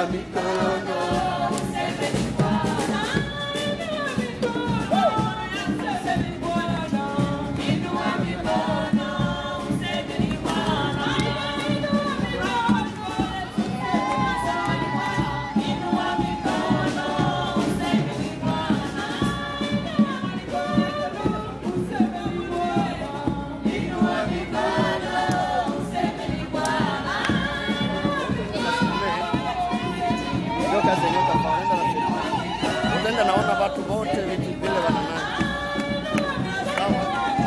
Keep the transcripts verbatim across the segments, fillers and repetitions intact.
Naona watu wote vitu vile wananani. Sawa.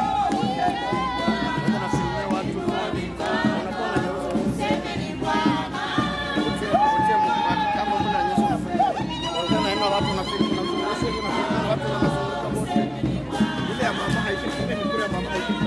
Ndio nasimamia watu wote. Unakuwa na nyuso. Kama kuna nyuso unafanya. Wengine naenda watu wanafika na kuna watu wanazunguka wote. Ile ya mama haifiki ni kule ya mama haifiki.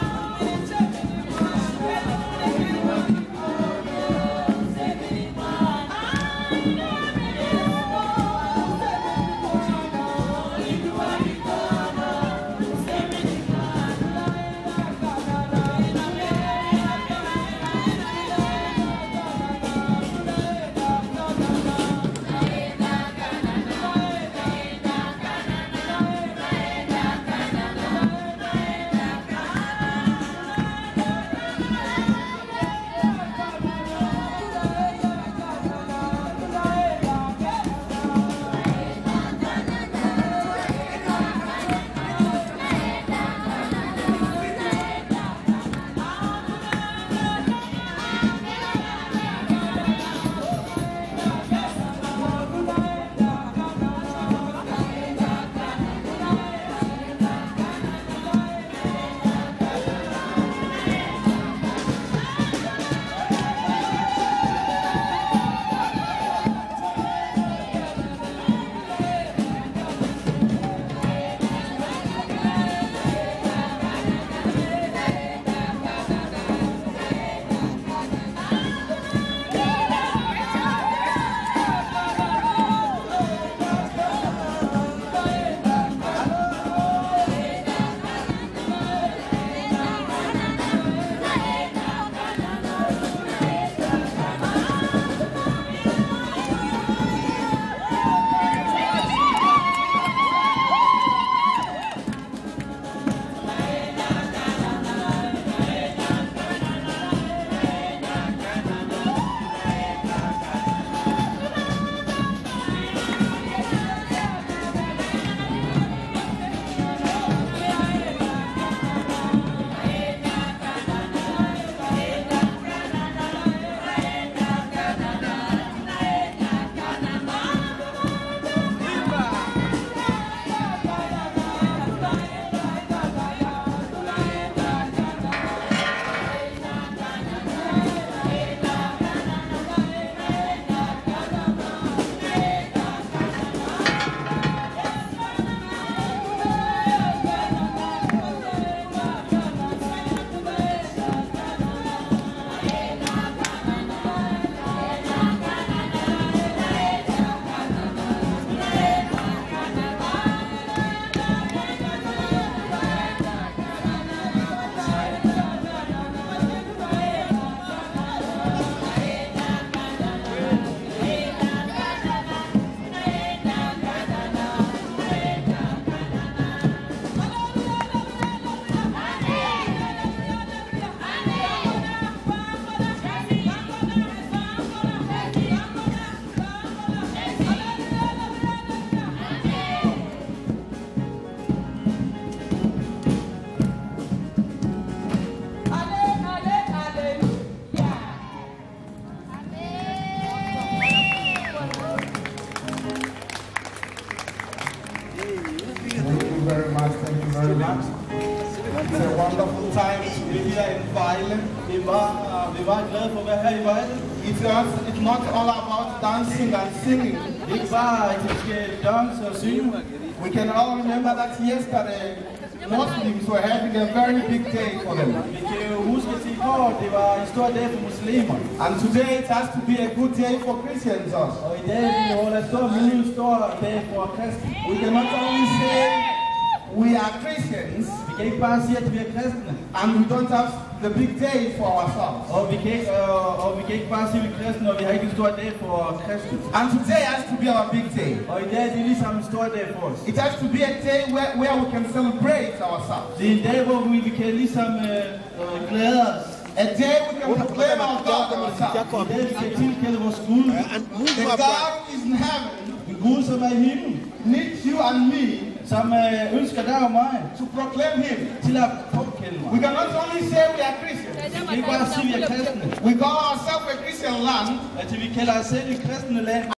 It's a wonderful time to be here in Vejle. Vi var, vi var glade for at være her i Vejle. It's, it's not all about dancing and singing. Ikke bare at vi skal danse og synge. We can all remember that yesterday Muslims were having a very big day for them. Vi kan jo huske at i går, det var en stor dag for muslimer. And today it has to be a good day for Christians also. Og i dag vi holder stor mulig stor dag for kristne. We cannot only say we are Christians. kan ikke bare sige, at vi er kristne. And we don't have the big day for ourselves. Og vi kan ikke, øh, og vi kan ikke bare sige, at vi er kristne, og vi har ikke en stor dag for kristne. And today has to be our big day. Og i dag er det ligesom en stor dag for os. It has to be a day where, where we can celebrate ourselves. Det er en dag, hvor vi, vi kan ligesom øh, øh, glæde os. A day we can proclaim our God ourselves. En dag, vi kan tilkalde vores Gud. The God who is in heaven En Gud, som er i himlen. needs you and me Som øh, ønsker dig og mig to proclaim Him. til at påkalde mig. We cannot only say we are Christians. Vi kan ikke bare sige, at vi er kristne. We call ourselves a Christian land. At vi kalder os selv et kristne land.